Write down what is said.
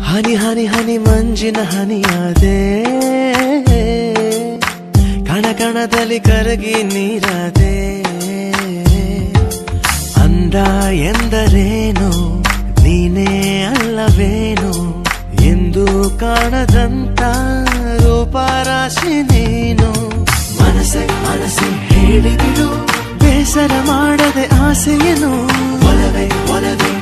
ಹನಿ ಹನಿ ಹನಿ ಮಂಜಿನ ಹನಿಯಾದೆ, ಕಣ ಕಣದಲ್ಲಿ ಕರಗಿ ನೀರಾದೆ. ಅಂದ ಎಂದರೇನು ನೀನೇ ಅಲ್ಲವೇನು, ಎಂದು ಕಾಣದಂತ ರೂಪರಾಶಿ ನೀನು. ಮನಸ್ಸೆ ಮನಸ್ಸೆ ಹೇಳಿಬಿಡು, ಬೇಸರ ಮಾಡದೆ ಆಸೆಯನು. ಒಲವೇ ಒಲವೇ